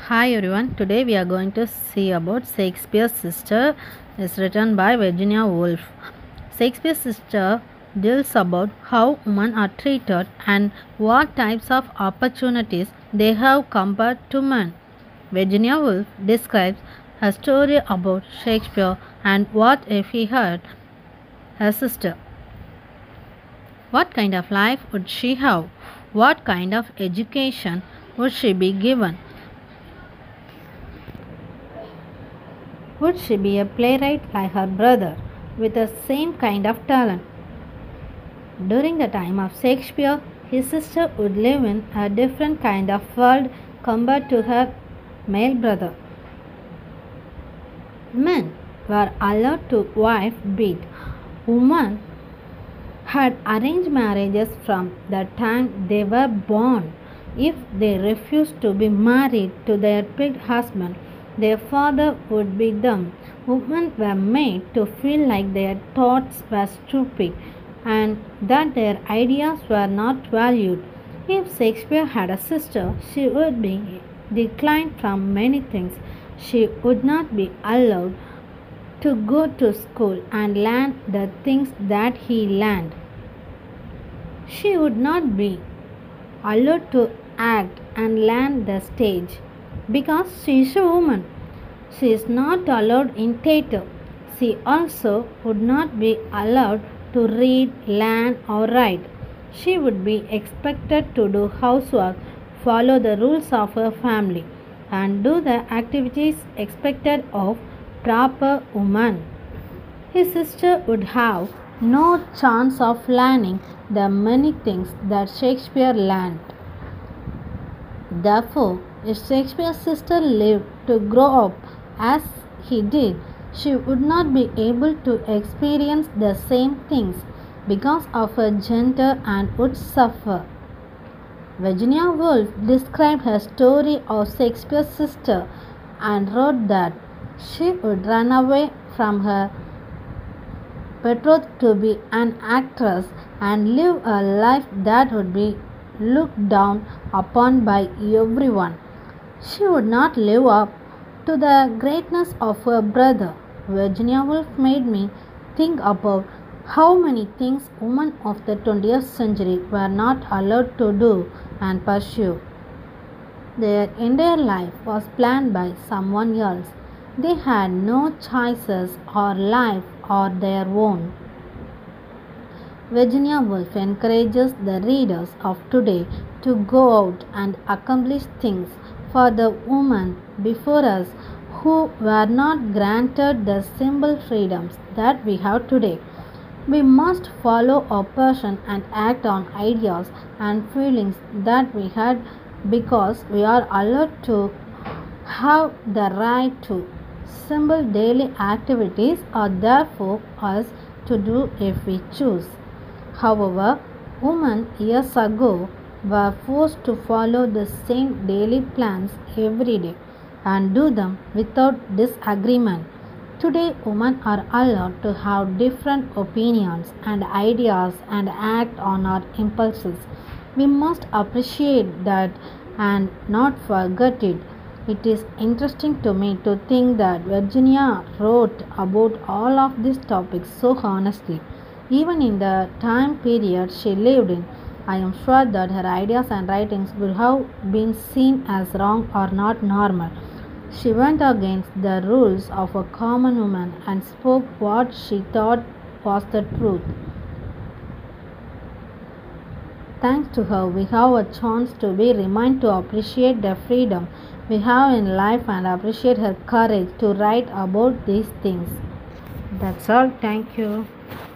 Hi everyone, today we are going to see about Shakespeare's Sister. Is written by Virginia Woolf. Shakespeare's Sister deals about how women are treated and what types of opportunities they have compared to men. Virginia Woolf describes her story about Shakespeare and what if he had her sister. What kind of life would she have? What kind of education would she be given? Would she be a playwright like her brother with the same kind of talent? During the time of Shakespeare, his sister would live in a different kind of world compared to her male brother. Men were allowed to wife beat. Women had arranged marriages from the time they were born. If they refused to be married to their picked husband, their father would beat them. Women were made to feel like their thoughts were stupid and that their ideas were not valued. If Shakespeare had a sister, she would be declined from many things. She would not be allowed to go to school and learn the things that he learned. She would not be allowed to act and learn the stage because she is a woman. She is not allowed in theatre. She also would not be allowed to read, learn, or write. She would be expected to do housework, follow the rules of her family, and do the activities expected of proper woman. His sister would have no chance of learning the many things that Shakespeare learned. Therefore, if Shakespeare's sister lived to grow up as he did, she would not be able to experience the same things because of her gender and would suffer. Virginia Woolf described her story of Shakespeare's sister and wrote that she would run away from her betrothed to be an actress and live a life that would be looked down upon by everyone. She would not live up to the greatness of her brother. Virginia Woolf made me think about how many things women of the 20th century were not allowed to do and pursue. Their entire life was planned by someone else. They had no choices or life or their own. Virginia Woolf encourages the readers of today to go out and accomplish things for the women before us who were not granted the simple freedoms that we have today. We must follow our passion and act on ideas and feelings that we had because we are allowed to have the right to. Simple daily activities are there for us to do if we choose. However, women years ago were forced to follow the same daily plans every day and do them without disagreement. Today, women are allowed to have different opinions and ideas and act on our impulses. We must appreciate that and not forget it. It is interesting to me to think that Virginia wrote about all of these topics so honestly. Even in the time period she lived in, I am sure that her ideas and writings would have been seen as wrong or not normal. She went against the rules of a common woman and spoke what she thought was the truth. Thanks to her, we have a chance to be reminded to appreciate the freedom we have in life and appreciate her courage to write about these things. That's all. Thank you.